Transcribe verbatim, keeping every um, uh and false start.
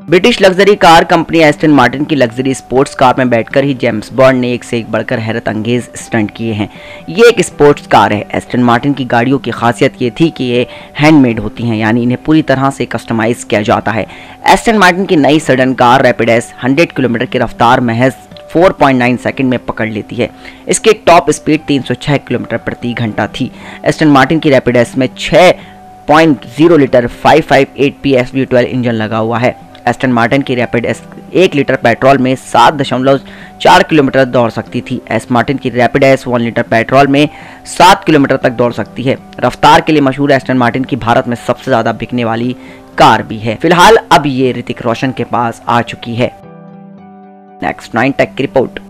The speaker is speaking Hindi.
British luxury car company Aston Martin की लग्जरी स्पोर्ट्स कार में बैठकर ही जेम्स बॉन्ड ने एक से एक बढ़कर हैरत अंगेज स्टंट किए हैं। ये एक स्पोर्ट्स कार है। एस्टन मार्टिन की गाड़ियों की खासियत ये थी कि ये हैंडमेड होती हैं, यानी इन्हें पूरी तरह से कस्टमाइज किया जाता है। एस्टन मार्टिन की नई सडन कार रैपिड एस सौ किलोमीटर की रफ्तार महज चार पॉइंट नौ सेकंड में पकड़ लेती है। इसकी टॉप स्पीड तीन सौ छह किलोमीटर प्रति घंटा थी। एस्टन मार्टिन की रैपिड एस में छह पॉइंट शून्य लीटर पाँच सौ अट्ठावन P S V twelve engine लगा हुआ है। एस्टन मार्टिन की रैपिड एस एक लीटर पेट्रोल में सात दशमलव चार किलोमीटर दौड़ सकती थी। एस मार्टिन की रैपिड एस एक लीटर पेट्रोल में सात किलोमीटर तक दौड़ सकती है। रफ्तार के लिए मशहूर एस्टन मार्टिन की भारत में सबसे ज्यादा बिकने वाली कार भी है। फिलहाल अब ये ऋतिक रोशन के पास आ चुकी है। नेक्स्ट नाइन टेक की रिपोर्ट।